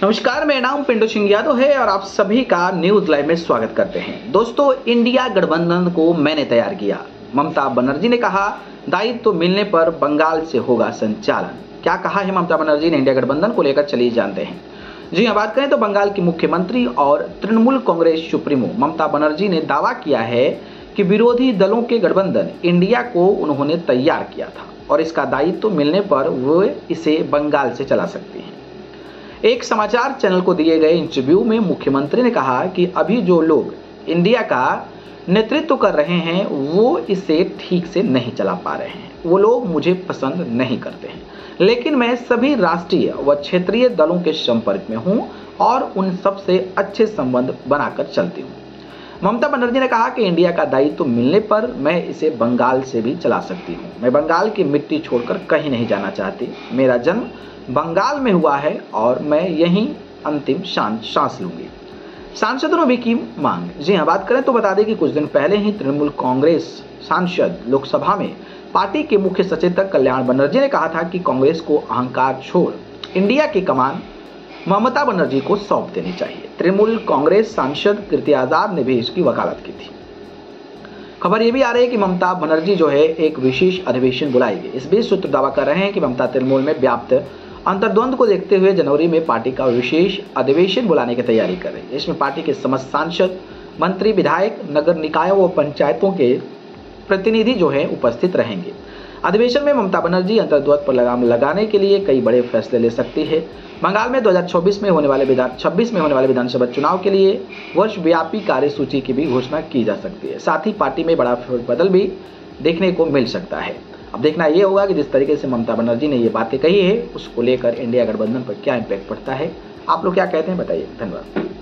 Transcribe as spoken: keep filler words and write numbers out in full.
नमस्कार, मेरा नाम पिंटू सिंह यादव है और आप सभी का न्यूज लाइव में स्वागत करते हैं। दोस्तों, इंडिया गठबंधन को मैंने तैयार किया। ममता बनर्जी ने कहा, दायित्व तो मिलने पर बंगाल से होगा संचालन। क्या कहा है ममता बनर्जी ने इंडिया गठबंधन को लेकर, चलिए जानते हैं। जी हाँ, बात करें तो बंगाल की मुख्यमंत्री और तृणमूल कांग्रेस सुप्रीमो ममता बनर्जी ने दावा किया है कि विरोधी दलों के गठबंधन इंडिया को उन्होंने तैयार किया था और इसका दायित्व तो मिलने पर वो इसे बंगाल से चला सकती हैं। एक समाचार चैनल को दिए गए इंटरव्यू में मुख्यमंत्री ने कहा कि अभी जो लोग इंडिया का नेतृत्व कर रहे हैं वो इसे ठीक से नहीं चला पा रहे हैं, वो लोग मुझे पसंद नहीं करते हैं, लेकिन मैं सभी राष्ट्रीय व क्षेत्रीय दलों के संपर्क में हूं और उन सबसे अच्छे संबंध बनाकर चलती हूं। ममता बनर्जी ने कहा कि इंडिया का दायित्व तो मिलने पर मैं इसे बंगाल से भी चला सकती हूं। मैं बंगाल की मिट्टी छोड़कर कहीं नहीं जाना चाहती। मेरा जन्म बंगाल में हुआ है और मैं यहीं अंतिम सांस लूंगी। सांसदों ने भी की मांग। जी हाँ, बात करें तो बता दें कि कुछ दिन पहले ही तृणमूल कांग्रेस सांसद लोकसभा में पार्टी के मुख्य सचेतक कल्याण बनर्जी ने कहा था कि कांग्रेस को अहंकार छोड़ इंडिया की कमान ममता बनर्जी को सौंप देनी चाहिए। तृणमूल कांग्रेस सांसद कीर्ति आजाद ने भी इसकी वकालत की थी। खबर ये भी आ रही है कि ममता बनर्जी जो है एक विशेष अधिवेशन बुलाएगी। इस बीच सूत्र दावा कर रहे हैं कि ममता तृणमूल में व्याप्त अंतर्द्वंद को देखते हुए जनवरी में पार्टी का विशेष अधिवेशन बुलाने की तैयारी कर रही है। इसमें पार्टी के समस्त सांसद, मंत्री, विधायक, नगर निकायों व पंचायतों के प्रतिनिधि जो है उपस्थित रहेंगे। अधिवेशन में ममता बनर्जी अंतर्द्वंद पर लगाम लगाने के लिए कई बड़े फैसले ले सकती है। बंगाल में दो हज़ार चौबीस में होने वाले विधान छब्बीस में होने वाले विधानसभा चुनाव के लिए वर्षव्यापी कार्यसूची की भी घोषणा की जा सकती है। साथ ही पार्टी में बड़ा फेरबदल भी देखने को मिल सकता है। अब देखना ये होगा कि जिस तरीके से ममता बनर्जी ने ये बातें कही है उसको लेकर इंडिया गठबंधन पर क्या इम्पैक्ट पड़ता है। आप लोग क्या कहते हैं, बताइए। धन्यवाद।